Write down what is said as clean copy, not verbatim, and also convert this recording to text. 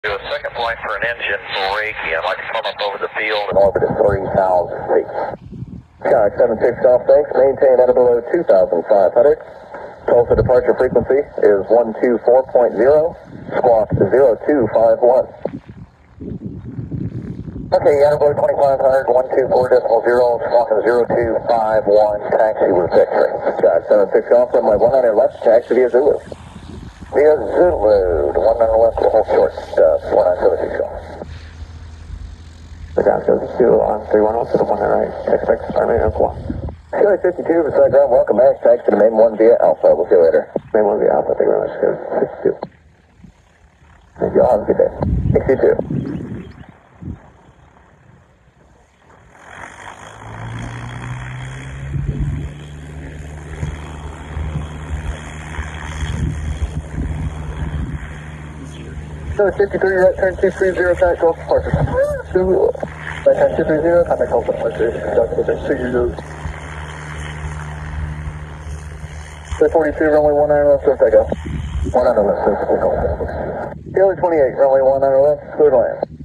Do a second flight for an engine brake. I'd like to come up over the field and orbit at 3,000 feet. Sky 76 off, thanks. Maintain at or below 2,500. Tulsa departure frequency is 124.0. Squawk 0251. Okay, at or below 2,500, 124.0. Squawk 0251. Taxi with victory. Sky 76 off, runway 19 left. Taxi via Zulu. Via Zulu, 19 left, we'll hold short, 1976 off. The ground goes to on 310 to the 1 right. Expect to start main one. Sky 52 for side ground, welcome back. Taxi to main 1 via Alpha. We'll see you later. Main 1 via Alpha, thank you very much. Good. 62. Thank you all, have a good day. 62. So 53, right turn 230, contact Gulf departure. Right turn 230, contact Gulf departure. So 42, runway 19 left, clear takeoff. 19 left, clear takeoff. Taylor 28, runway 19 left, clear to land.